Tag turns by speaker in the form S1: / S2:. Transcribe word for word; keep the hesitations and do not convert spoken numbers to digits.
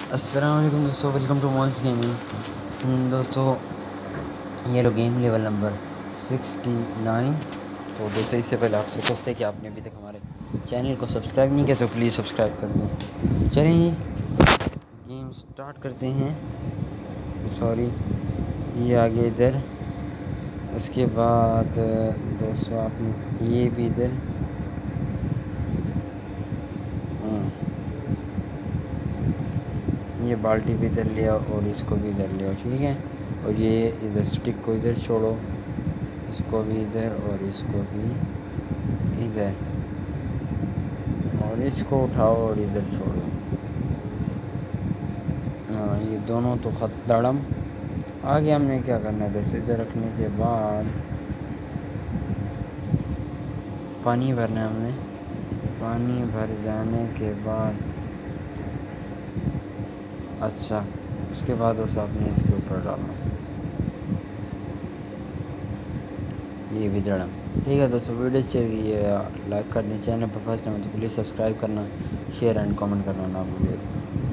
S1: अस्सलाम वालेकुम दोस्तों, वेलकम टू मॉन्स गेमिंग। दोस्तों ये लो game level number sixty nine. तो दोस्तों इससे पहले आपसे रिक्वेस्ट है कि आपने अभी तक हमारे चैनल को सब्सक्राइब नहीं किया तो प्लीज़ सब्सक्राइब कर दें। चलिए गेम स्टार्ट करते हैं। सॉरी ये आगे इधर, उसके बाद दोस्तों आपने ये भी इधर, ये बाल्टी भी इधर लिया और इसको भी इधर लिया, ठीक है। और ये इधर स्टिक को इधर छोड़ो, इसको भी इधर और इसको भी इधर, और इसको उठाओ और इधर छोड़ो। हाँ ये दोनों तो खत दड़म। आगे हमने क्या करना है दोस्तों, इधर रखने के बाद पानी भरना है हमने। पानी भर जाने के बाद अच्छा उसके बाद दोस्तों आपने इसके ऊपर डालना ये भी दड़म, ठीक है। दोस्तों वीडियो चल गई है, लाइक कर दें। चैनल पर फर्स्ट टाइम तो प्लीज़ सब्सक्राइब करना, शेयर एंड कमेंट करना ना भूलिए।